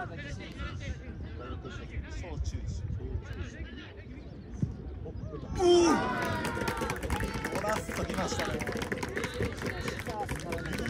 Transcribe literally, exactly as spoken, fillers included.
小中一。おお。ラストきましたね。